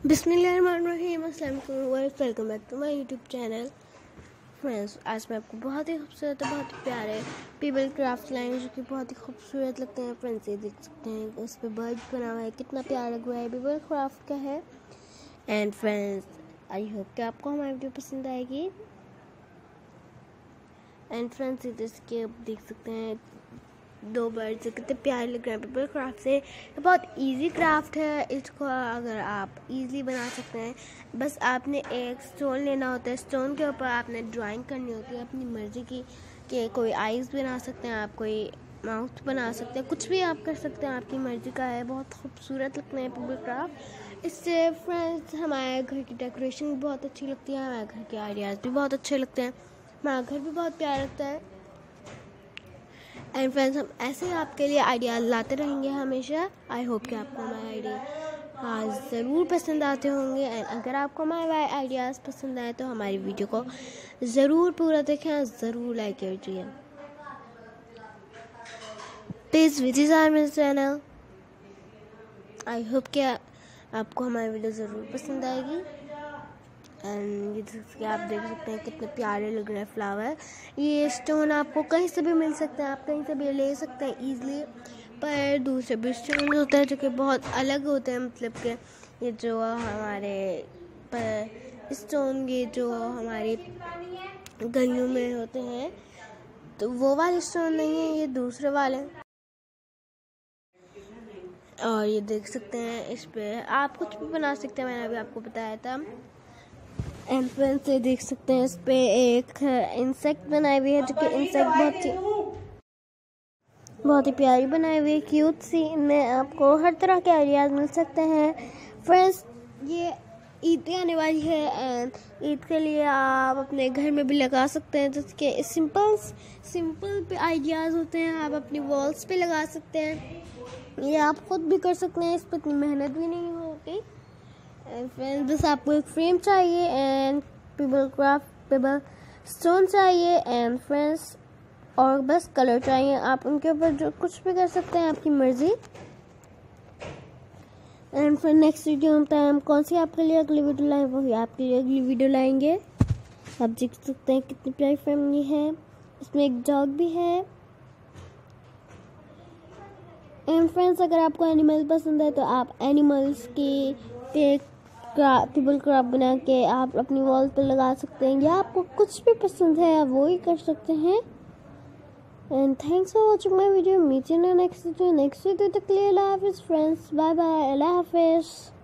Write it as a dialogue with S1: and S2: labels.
S1: बिस्मिल्लाहिर्रहमानिर्रहीम, अस्सलाम वालेकुम, welcome back to my YouTube channel. Friends, आज मैं आपको बहुत ही खूबसूरत और बहुत ही प्यारे पीपल क्राफ्ट लाएंगे जो कि बहुत ही खूबसूरत लगते हैं। फ्रेंड्स, ये देख सकते हैं इस पर बर्ड बना हुआ है, कितना प्यारा लग रहा है, पीपल क्राफ्ट का है। एंड फ्रेंड्स, आई होप कि आपको हमारी वीडियो पसंद आएगी। एंड फ्रेंड्स, ये इसके देख सकते हैं दो बर्ड्स कितने प्यारे लग रहे हैं पेपर क्राफ्ट से। ये बहुत इजी क्राफ्ट है, इसको अगर आप इजीली बना सकते हैं। बस आपने एक स्टोन लेना होता है, स्टोन के ऊपर आपने ड्राइंग करनी होती है अपनी मर्ज़ी की कि कोई आइज़ बना सकते हैं आप, कोई माउथ बना सकते हैं, कुछ भी आप कर सकते हैं, आपकी मर्ज़ी का है। बहुत खूबसूरत लगते हैं पेपर क्राफ्ट। इससे फ्रेंड्स हमारे घर की डेकोरेशन भी बहुत अच्छी लगती है, हमारे घर के आइडियाज़ भी बहुत अच्छे लगते हैं, हमारा घर भी बहुत प्यारा लगता है। एंड फ्रेंड्स, हम ऐसे ही आपके लिए आइडियाज़ लाते रहेंगे हमेशा। आई होप कि आपको हमारे आइडिया ज़रूर पसंद आते होंगे। एंड अगर आपको हमारे आइडियाज़ पसंद आए तो हमारी वीडियो को ज़रूर पूरा देखें, ज़रूर लाइक कीजिए। Please visit our channel. I hope कि आपको हमारी वीडियो ज़रूर पसंद आएगी। एंड ये आप देख सकते हैं कितने प्यारे लग रहे हैं फ्लावर। ये स्टोन आपको कहीं से भी मिल सकते हैं, आप कहीं से भी ले सकते हैं ईज़िली। पर दूसरे भी स्टोन होते हैं जो कि बहुत अलग होते हैं, मतलब कि ये जो हमारे पर स्टोन ये जो हमारे गलियों में होते हैं तो वो वाले स्टोन नहीं है, ये दूसरे वाले। और ये देख सकते हैं इस पर आप कुछ भी बना सकते हैं, मैंने अभी आपको बताया था। एंड फ्रेंड्स, ये देख सकते हैं इस पे एक इंसेक्ट बनाई हुई है जो कि इंसेक्ट बहुत ही प्यारी बनाई हुई है, क्यूट सी। इनमें आपको हर तरह के आइडियाज़ मिल सकते हैं। फ्रेंड्स, ये ईद आने वाली है एंड ईद के लिए आप अपने घर में भी लगा सकते हैं, जिसके सिंपल पे आइडियाज़ होते हैं, आप अपनी वॉल्स पे लगा सकते हैं। ये आप खुद भी कर सकते हैं, इस पर इतनी मेहनत भी नहीं होगी। एंड फ्रेंड्स, बस आपको एक फ्रेम चाहिए एंड पेपर स्टोन चाहिए एंड फ्रेंड्स और बस कलर चाहिए। आप उनके ऊपर जो कुछ भी कर सकते हैं, आपकी मर्जी। एंड फिर नेक्स्ट वीडियो में हम कौन सी आपके लिए अगली वीडियो लाएँ, वही आपके लिए अगली वीडियो लाएंगे। आप देख सकते हैं कितनी प्यारी फैमिली है, इसमें एक डॉग भी है। एंड फ्रेंड्स, अगर आपको एनिमल पसंद है तो आप एनिमल्स के टेबल क्राफ्ट बना के आप अपनी वॉल पर लगा सकते हैं, या आपको कुछ भी पसंद है आप वो ही कर सकते हैं। And thanks for watching my video. Meet you next video तक के लिए अल्लाह हाफिज़ फ्रेंड्स, बाय बाय, अल्लाह हाफिज़।